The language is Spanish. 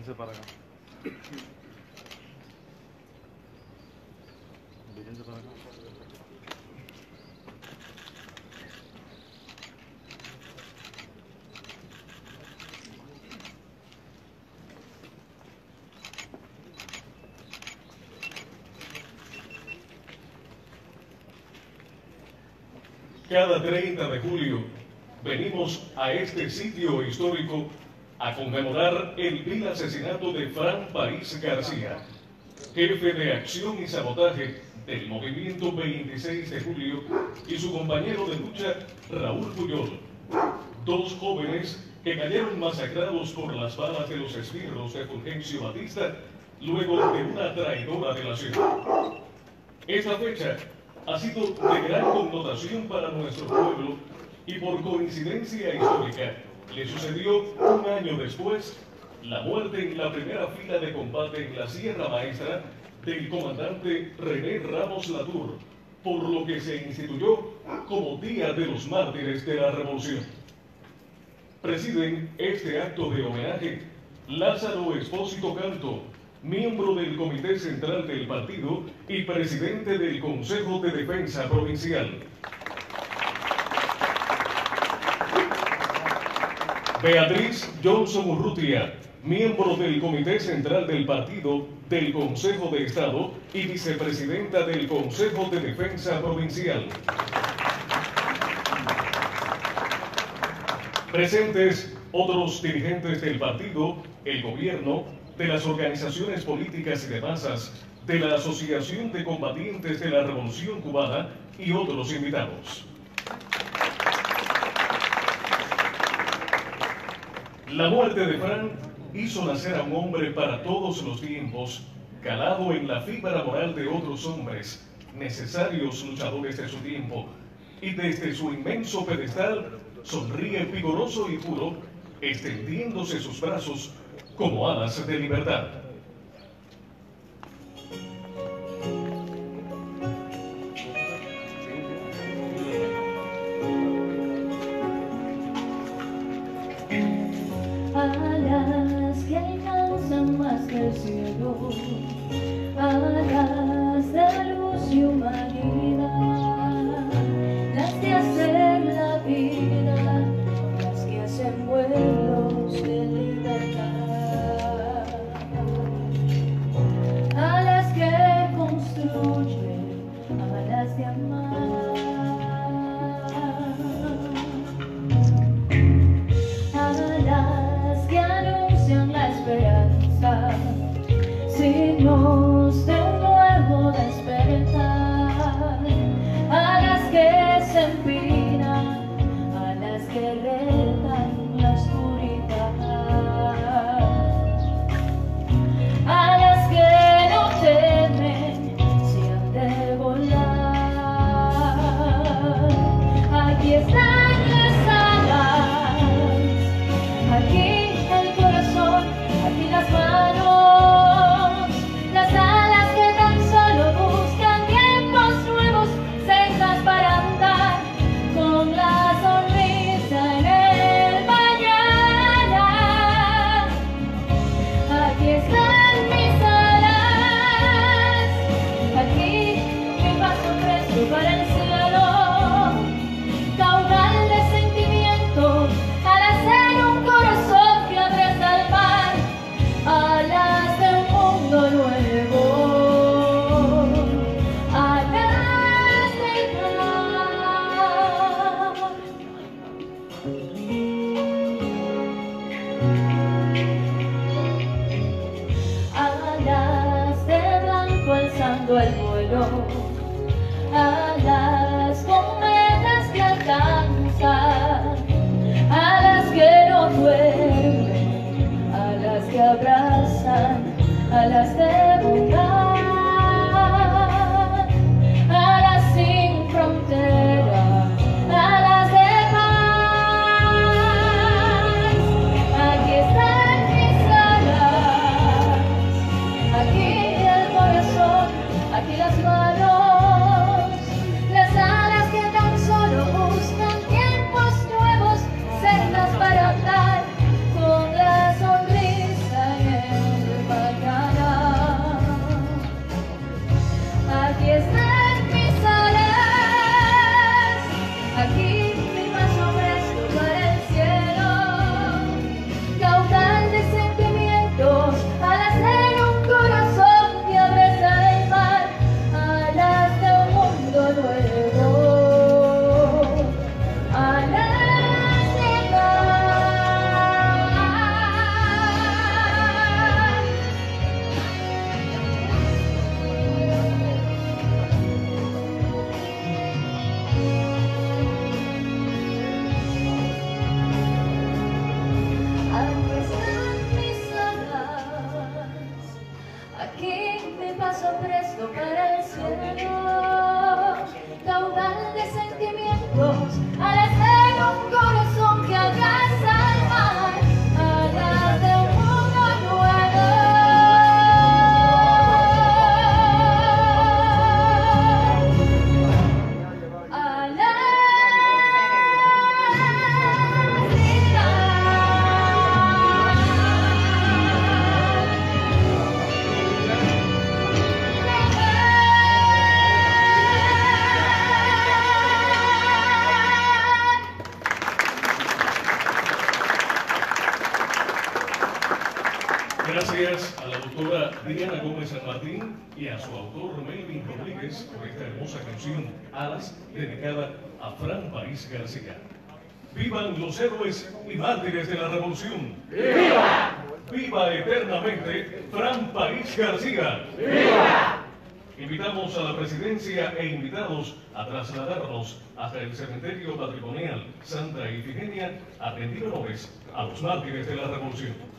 Vírense para acá. Vírense para acá. Cada 30 de julio venimos a este sitio histórico a conmemorar el vil asesinato de Fran París García, jefe de acción y sabotaje del movimiento 26 de julio, y su compañero de lucha, Raúl Puyol, dos jóvenes que cayeron masacrados por las balas de los esbirros de Fulgencio Batista luego de una traidora delación. Esta fecha ha sido de gran connotación para nuestro pueblo y por coincidencia histórica le sucedió un año después la muerte en la primera fila de combate en la Sierra Maestra del comandante René Ramos Latour, por lo que se instituyó como Día de los Mártires de la Revolución. Presiden este acto de homenaje Lázaro Expósito Canto, miembro del Comité Central del Partido y presidente del Consejo de Defensa Provincial. Beatriz Johnson Urrutia, miembro del Comité Central del Partido, del Consejo de Estado y vicepresidenta del Consejo de Defensa Provincial. Presentes otros dirigentes del partido, el gobierno, de las organizaciones políticas y de masas, de la Asociación de Combatientes de la Revolución Cubana y otros invitados. La muerte de Fran hizo nacer a un hombre para todos los tiempos, calado en la fibra moral de otros hombres, necesarios luchadores de su tiempo, y desde su inmenso pedestal sonríe vigoroso y puro, extendiéndose sus brazos como alas de libertad. Alas que alcanzan más que el cielo, alas de luz y humanidad, las de hacer la vida, las que hacen vuelos de libertad, alas que construyen, alas de amar. Alas que anuncian la esperanza sin de San Martín y a su autor Melvin Rodríguez por esta hermosa canción Alas, dedicada a Fran París García. ¡Vivan los héroes y mártires de la revolución! ¡Viva! ¡Viva eternamente Fran París García! ¡Viva! Invitamos a la presidencia e invitados a trasladarnos hasta el cementerio patrimonial Santa Ifigenia a rendir honores a los mártires de la revolución.